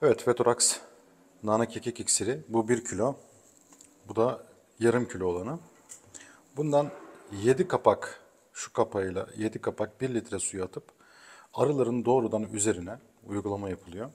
Evet, Vetorax nane kekik iksiri. Bu 1 kilo. Bu da yarım kilo olanı. Bundan 7 kapak, şu kapağıyla 7 kapak 1 litre suya atıp arıların doğrudan üzerine uygulama yapılıyor.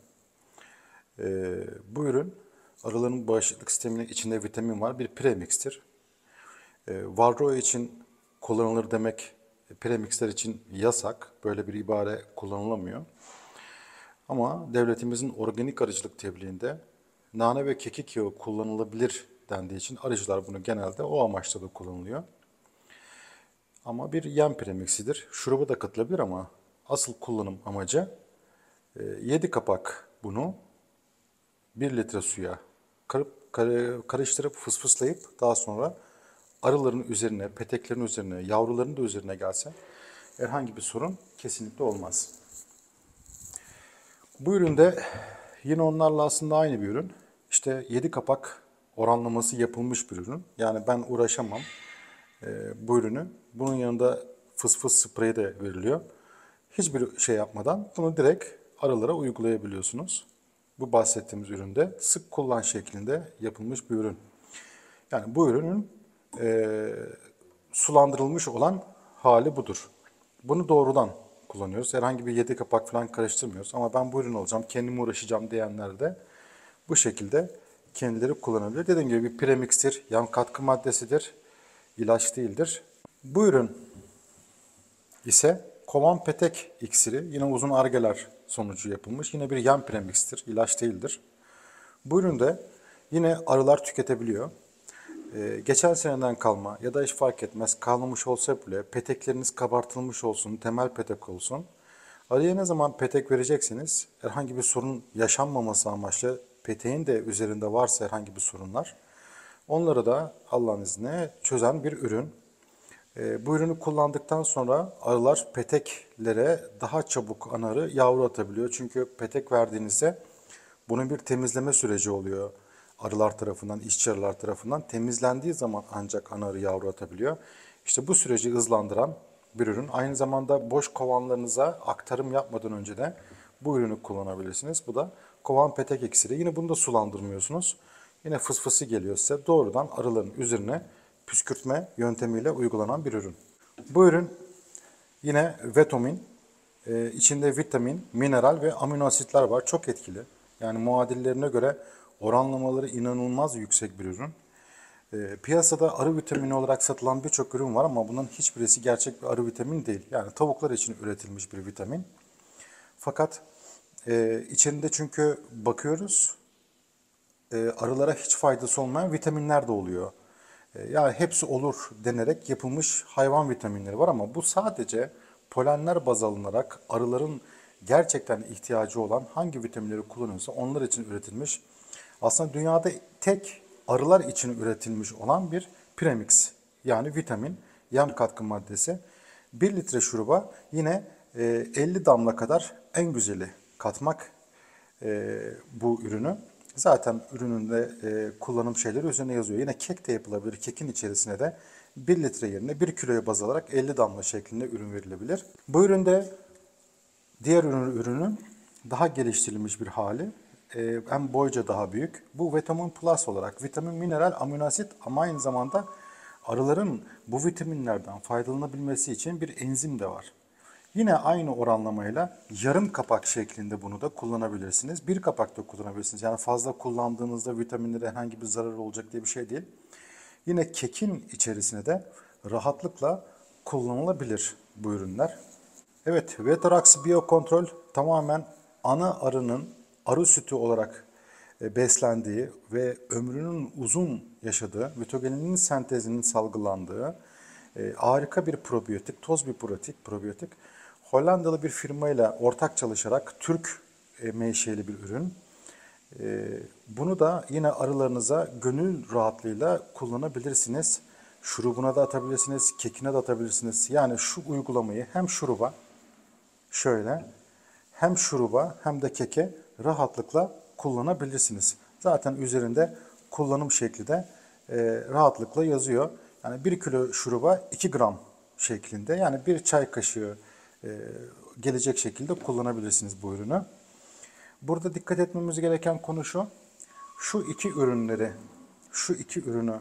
Bu ürün arıların bağışıklık sisteminin içinde vitamin var. Bir premix'tir. Varroa için kullanılır demek premixler için yasak. Böyle bir ibare kullanılamıyor. Ama devletimizin organik arıcılık tebliğinde nane ve kekik yağı kullanılabilir dendiği için arıcılar bunu genelde o amaçla da kullanılıyor. Ama bir yem premiksidir. Şuruba da katılabilir ama asıl kullanım amacı 7 kapak bunu 1 litre suya karıştırıp fısfıslayıp daha sonra arıların üzerine, peteklerin üzerine, yavruların da üzerine gelse herhangi bir sorun kesinlikle olmaz. Bu üründe yine onlarla aslında aynı bir ürün. İşte 7 kapak oranlaması yapılmış bir ürün. Yani ben uğraşamam bu ürünü. Bunun yanında fıs fıs spreyi de veriliyor. Hiçbir şey yapmadan bunu direkt arılara uygulayabiliyorsunuz. Bu bahsettiğimiz üründe sık kullan şeklinde yapılmış bir ürün. Yani bu ürünün sulandırılmış olan hali budur. Bunu doğrudan kullanıyoruz. Herhangi bir 7 kapak falan karıştırmıyoruz. Ama ben bu ürün alacağım, kendim uğraşacağım diyenler de bu şekilde kendileri kullanabilir. Dediğim gibi bir premixtir, yan katkı maddesidir, ilaç değildir. Bu ürün ise kovan petek iksiri, yine uzun argeler sonucu yapılmış. Yine bir yan premixtir, ilaç değildir. Bu üründe yine arılar tüketebiliyor. Geçen seneden kalma ya da hiç fark etmez kalmamış olsa bile petekleriniz kabartılmış olsun, temel petek olsun. Arıya ne zaman petek vereceksiniz, herhangi bir sorun yaşanmaması amaçlı peteğin de üzerinde varsa herhangi bir sorunlar, onları da Allah'ın izniyle çözen bir ürün. Bu ürünü kullandıktan sonra arılar peteklere daha çabuk arı yavru atabiliyor. Çünkü petek verdiğinizde bunun bir temizleme süreci oluyor. Arılar tarafından, işçi arılar tarafından temizlendiği zaman ancak ana arı yavru atabiliyor. İşte bu süreci hızlandıran bir ürün. Aynı zamanda boş kovanlarınıza aktarım yapmadan önce de bu ürünü kullanabilirsiniz. Bu da kovan petek iksiri. Yine bunu da sulandırmıyorsunuz. Yine fısfısı geliyor size. Doğrudan arıların üzerine püskürtme yöntemiyle uygulanan bir ürün. Bu ürün yine Vetomin, içinde vitamin, mineral ve amino asitler var. Çok etkili. Yani muadillerine göre oranlamaları inanılmaz yüksek bir ürün. Piyasada arı vitamini olarak satılan birçok ürün var ama bunun hiçbirisi gerçek bir arı vitamini değil. Yani tavuklar için üretilmiş bir vitamin. Fakat içinde çünkü bakıyoruz arılara hiç faydası olmayan vitaminler de oluyor. Yani hepsi olur denerek yapılmış hayvan vitaminleri var ama bu sadece polenler baz alınarak arıların gerçekten ihtiyacı olan hangi vitaminleri kullanıyorsa onlar için üretilmiş. Aslında dünyada tek arılar için üretilmiş olan bir premix, yani vitamin, yem katkı maddesi. 1 litre şuruba yine 50 damla kadar en güzeli katmak bu ürünü. Zaten ürününde kullanım şeyleri üzerine yazıyor. Yine kek de yapılabilir. Kekin içerisine de 1 litre yerine 1 kiloya baz alarak 50 damla şeklinde ürün verilebilir. Bu üründe diğer ürünün daha geliştirilmiş bir hali. Hem boyca daha büyük. Bu Vitamin Plus olarak vitamin, mineral, amino asit ama aynı zamanda arıların bu vitaminlerden faydalanabilmesi için bir enzim de var. Yine aynı oranlamayla yarım kapak şeklinde bunu da kullanabilirsiniz. Bir kapak da kullanabilirsiniz. Yani fazla kullandığınızda vitaminlere herhangi bir zarar olacak diye bir şey değil. Yine kekin içerisine de rahatlıkla kullanılabilir bu ürünler. Evet, Vetorax Biokontrol tamamen ana arının arı sütü olarak beslendiği ve ömrünün uzun yaşadığı, vitogeninin sentezinin salgılandığı harika bir probiyotik, toz bir probiyotik. Hollandalı bir firmayla ortak çalışarak Türk menşeli bir ürün. Bunu da yine arılarınıza gönül rahatlığıyla kullanabilirsiniz. Şurubuna da atabilirsiniz, kekine de atabilirsiniz. Yani şu uygulamayı hem şuruba şöyle hem şuruba hem de keke rahatlıkla kullanabilirsiniz. Zaten üzerinde kullanım şekli de rahatlıkla yazıyor. Yani 1 kilo şuruba 2 gram şeklinde, yani bir çay kaşığı gelecek şekilde kullanabilirsiniz bu ürünü. Burada dikkat etmemiz gereken konu şu. Şu iki ürünü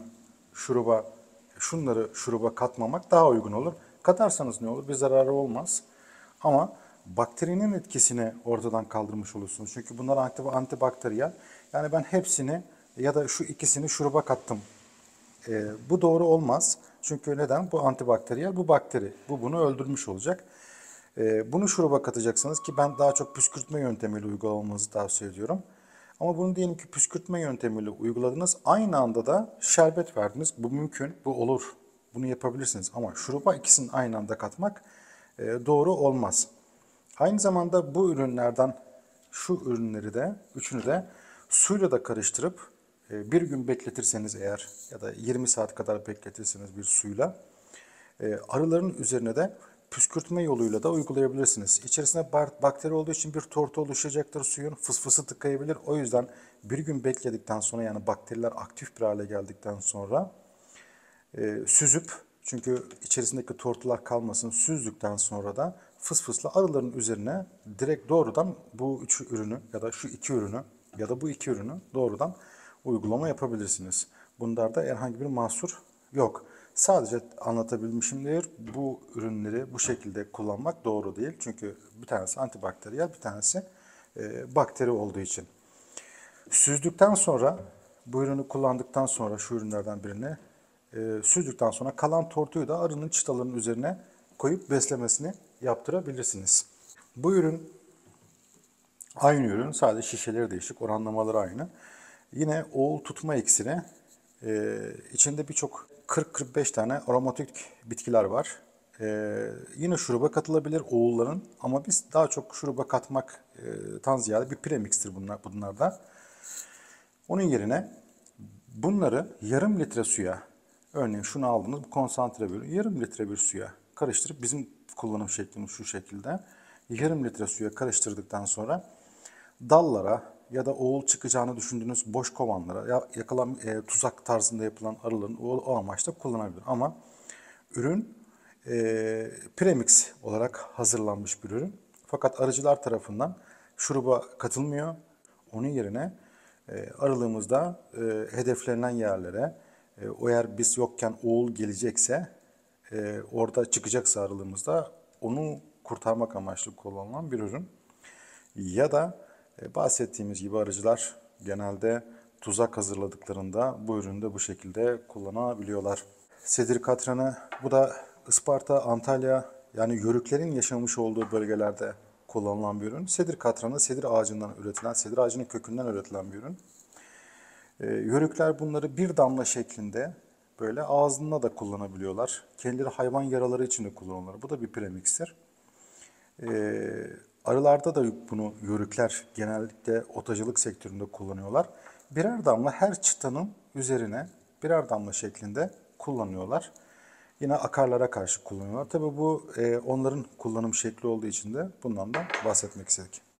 şunları şuruba katmamak daha uygun olur. Katarsanız ne olur? Bir zararı olmaz. Ama bakterinin etkisini ortadan kaldırmış olursunuz. Çünkü bunlar antibakteriyel. Yani ben hepsini ya da şu ikisini şuruba kattım. Bu doğru olmaz. Çünkü neden? Bu antibakteriyel, bu bakteri. Bu bunu öldürmüş olacak. Bunu şuruba katacaksınız ki ben daha çok püskürtme yöntemiyle uygulamanızı tavsiye ediyorum. Ama bunu diyelim ki püskürtme yöntemiyle uyguladınız. Aynı anda da şerbet verdiniz. Bu mümkün, bu olur. Bunu yapabilirsiniz. Ama şuruba ikisini aynı anda katmak doğru olmaz. Aynı zamanda bu ürünlerden şu ürünleri de, üçünü de suyla da karıştırıp bir gün bekletirseniz eğer ya da 20 saat kadar bekletirseniz bir suyla arıların üzerine de püskürtme yoluyla da uygulayabilirsiniz. İçerisinde bakteri olduğu için bir tortu oluşacaktır suyun, fısfısı tıkayabilir. O yüzden bir gün bekledikten sonra yani bakteriler aktif bir hale geldikten sonra süzüp çünkü içerisindeki tortular kalmasın süzdükten sonra da fısfısla arıların üzerine direkt doğrudan bu üç ürünü ya da şu iki ürünü ya da bu iki ürünü doğrudan uygulama yapabilirsiniz. Bunlarda herhangi bir mahsur yok. Sadece anlatabilmişimdir. Bu ürünleri bu şekilde kullanmak doğru değil. Çünkü bir tanesi antibakteriyel, bir tanesi bakteri olduğu için. Süzdükten sonra, bu ürünü kullandıktan sonra şu ürünlerden birini süzdükten sonra kalan tortuyu da arının çıtalarının üzerine koyup beslemesini yaptırabilirsiniz. Bu ürün aynı ürün, sadece şişeleri değişik, oranlamaları aynı. Yine oğul tutma iksiri, içinde birçok 40-45 tane aromatik bitkiler var. Yine şuruba katılabilir oğulların ama biz daha çok şuruba katmaktan ziyade bir premix'tir bunlar da. Onun yerine bunları yarım litre suya, örneğin şunu aldınız, bu konsantre bir yarım litre bir suya karıştırıp bizim kullanım şeklimiz şu şekilde. Yarım litre suya karıştırdıktan sonra dallara ya da oğul çıkacağını düşündüğünüz boş kovanlara tuzak tarzında yapılan arıların o amaçla kullanabilir. Ama ürün premix olarak hazırlanmış bir ürün. Fakat arıcılar tarafından şuruba katılmıyor. Onun yerine arılığımızda hedeflenen yerlere eğer biz yokken oğul gelecekse orada çıkacaksa arılığımızda onu kurtarmak amaçlı kullanılan bir ürün. Ya da bahsettiğimiz gibi arıcılar genelde tuzak hazırladıklarında bu ürünü de bu şekilde kullanabiliyorlar. Sedir katranı, bu da Isparta, Antalya yani yörüklerin yaşamış olduğu bölgelerde kullanılan bir ürün. Sedir katranı sedir ağacından üretilen, sedir ağacının kökünden üretilen bir ürün. Yörükler bunları bir damla şeklinde böyle ağzına da kullanabiliyorlar. Kendileri hayvan yaraları için de kullanıyorlar. Bu da bir premikstir. Arılarda da bunu yörükler genellikle otacılık sektöründe kullanıyorlar. Birer damla her çıtanın üzerine birer damla şeklinde kullanıyorlar. Yine akarlara karşı kullanıyorlar. Tabii bu onların kullanım şekli olduğu için de bundan da bahsetmek istedik.